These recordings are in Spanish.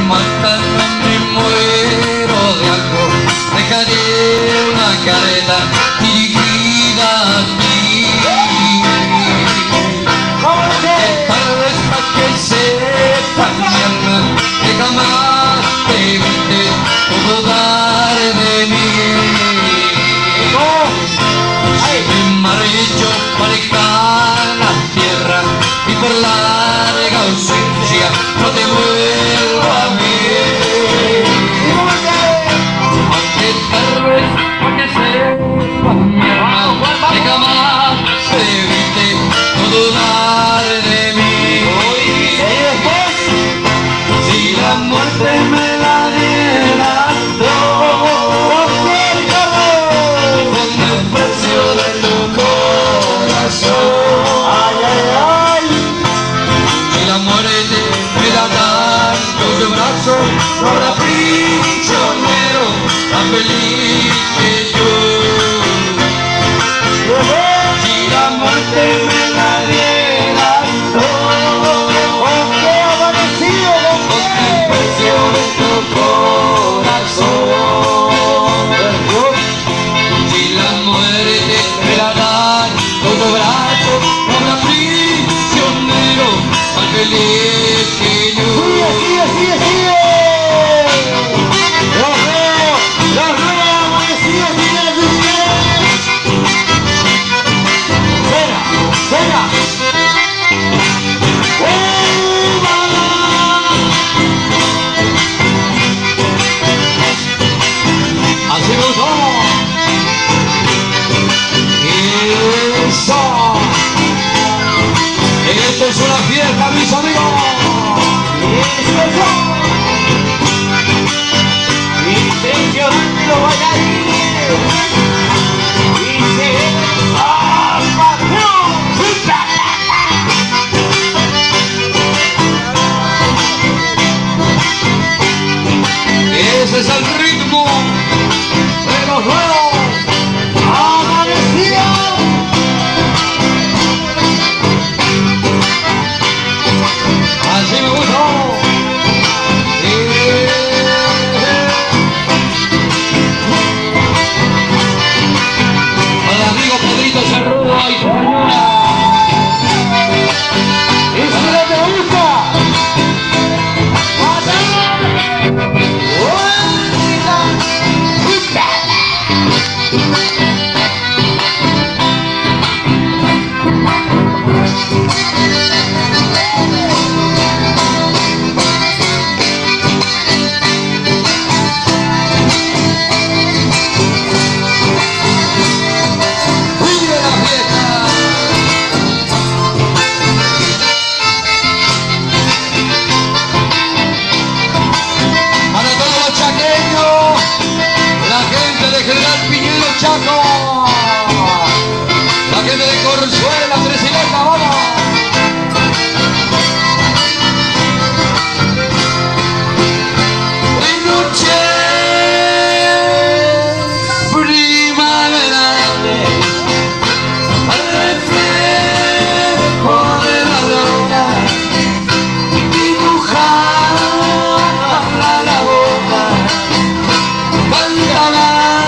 matan, me muero de algo. Dejaré una careta dirigida a ti. Tal vez para que sepas, mi alma, que jamás debiste dudar de mí. Me marcho para lejana tierra y por larga ausencia no te vuelvo a ver. Aunque tal vez para que sepas, mi alma, que jamás debiste dudar de mí. Si la muerte me la dieras con el precio de tu corazón. Si la muerte me la dan tus brazos, no habrá prisionero tan feliz que yo. Si la muerte me la dieras con el precio de tu corazón. Si la muerte me la dan con tu brazo, no habrá prisionero tan feliz que yo. Así me gustó. Eso. Esto es una fiesta, mis amigos. Impresionante los bailarines. Dice ese es el ritmo de los nuevos amanecidos. Así me gustó. Hola amigo Pedrito Cerrudo y su señora. ¿Eso es lo que te gusta? Chaco, la gente de Corzuela, Presidenta, vamos. De noche primaverante, al reflejo de la luna, dibujada la laguna, cantaba.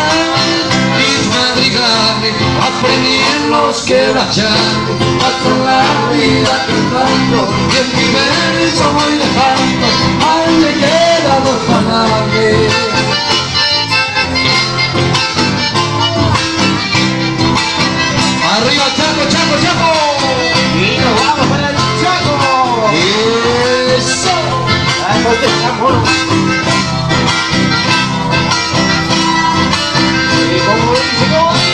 Aprendí en los que marchan, paso la vida cantando, y en mi verso voy dejando al que queda dos fanales. Arriba Chaco, Chaco, Chaco. Y nos vamos para el Chaco. Eso. Vamos de Chaco. Y como dice,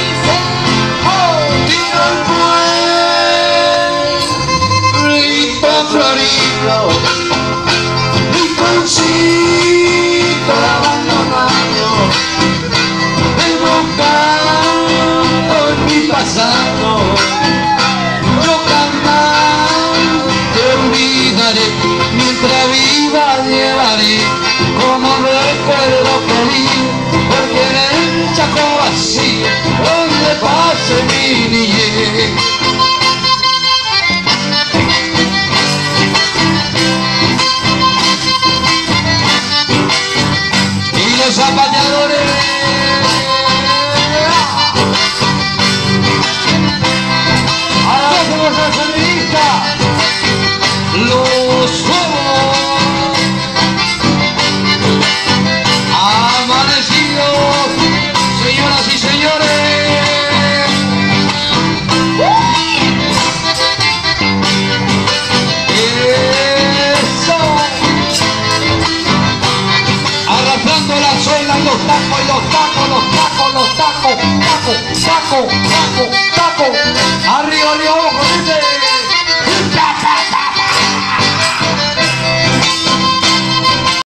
florido, mi concito abandonado, evocando en mi pasado, yo jamás te olvidaré, mientras viva llevaré Taco. Arriba, arriba, abajo, dice.